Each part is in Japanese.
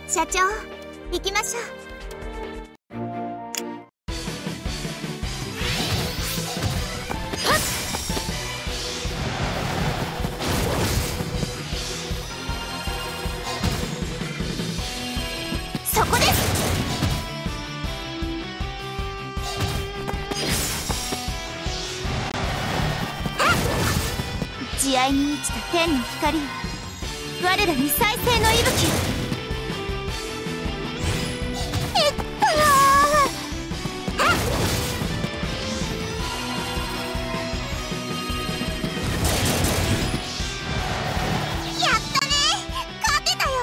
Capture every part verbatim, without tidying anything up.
社長、行きましょう。そこです。慈愛に満ちた天の光よ、我らに再生の息吹を。いったー。やったね、勝てたよ。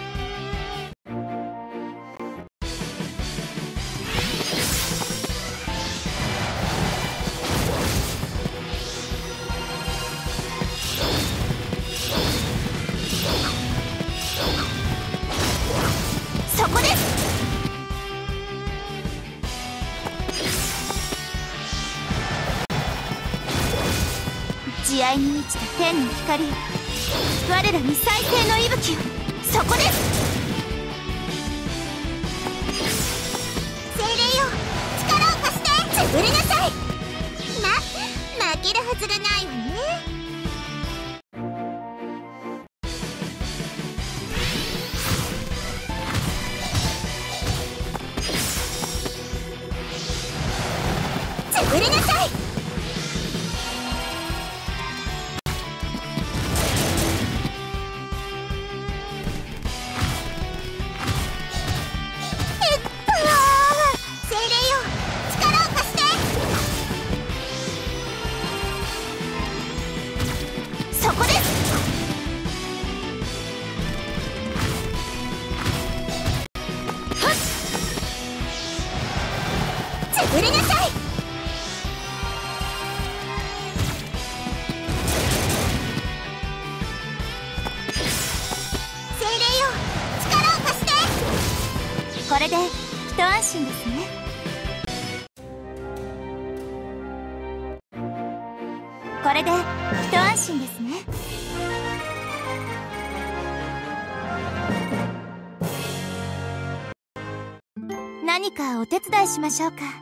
そこです。慈愛に満ちた天の光よ、我らに再生の息吹を。そこです。精霊よ、力を貸して。潰れなさい。ま、負けるはずがないわね。潰れなさい。えっと精霊よ、力を貸して。そこです。潰れなさい。これで一安心ですね。これで一安心ですね。何かお手伝いしましょうか。